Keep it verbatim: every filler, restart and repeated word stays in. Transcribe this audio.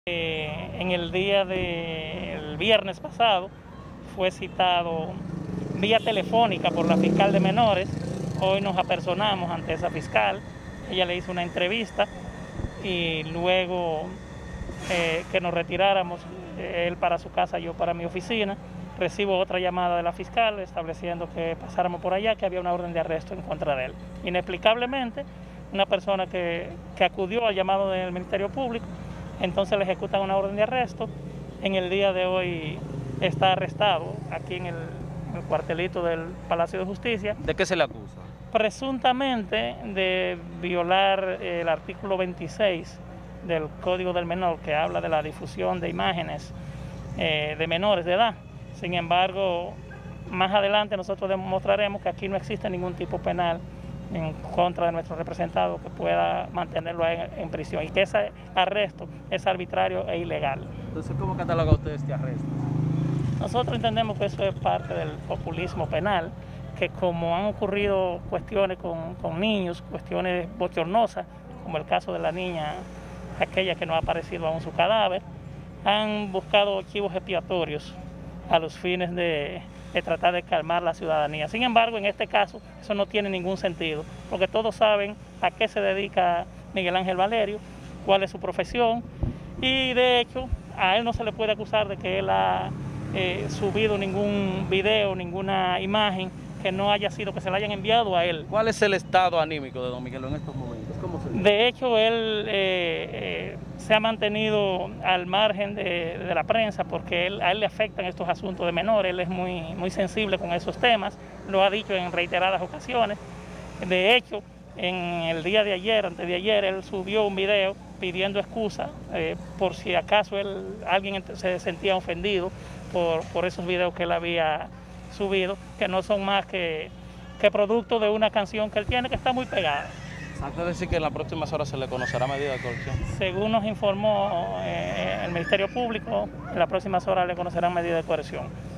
Eh, en el día del viernes pasado fue citado vía telefónica por la fiscal de menores. Hoy nos apersonamos ante esa fiscal, ella le hizo una entrevista y luego eh, que nos retiráramos, eh, él para su casa, yo para mi oficina, recibo otra llamada de la fiscal estableciendo que pasáramos por allá, que había una orden de arresto en contra de él. Inexplicablemente, una persona que, que acudió al llamado del Ministerio Público, entonces le ejecutan una orden de arresto. En el día de hoy está arrestado aquí en el, en el cuartelito del Palacio de Justicia. ¿De qué se le acusa? Presuntamente de violar el artículo veintiséis del Código del Menor, que habla de la difusión de imágenes eh, de menores de edad. Sin embargo, más adelante nosotros demostraremos que aquí no existe ningún tipo penal en contra de nuestro representado que pueda mantenerlo en, en prisión, y que ese arresto es arbitrario e ilegal. Entonces, ¿cómo cataloga usted este arresto? Nosotros entendemos que eso es parte del populismo penal, que como han ocurrido cuestiones con, con niños, cuestiones bochornosas, como el caso de la niña, aquella que no ha aparecido aún su cadáver, han buscado archivos expiatorios a los fines de, de tratar de calmar la ciudadanía. Sin embargo, en este caso, eso no tiene ningún sentido, porque todos saben a qué se dedica Miguel Ángel Valerio, cuál es su profesión, y de hecho, a él no se le puede acusar de que él ha eh, subido ningún video, ninguna imagen que no haya sido, que se le hayan enviado a él. ¿Cuál es el estado anímico de don Miguel en estos momentos? ¿Cómo se dice? De hecho, él eh, eh, se ha mantenido al margen de, de la prensa porque él, a él le afectan estos asuntos de menores. Él es muy, muy sensible con esos temas, lo ha dicho en reiteradas ocasiones. De hecho, en el día de ayer, antes de ayer, él subió un video pidiendo excusa eh, por si acaso él, alguien se sentía ofendido por, por esos videos que él había subido, que no son más que, que producto de una canción que él tiene que está muy pegada. ¿Exacto? Es decir, que en las próximas horas se le conocerá medida de coerción? Según nos informó eh, el Ministerio Público, en las próximas horas le conocerán medida de coerción.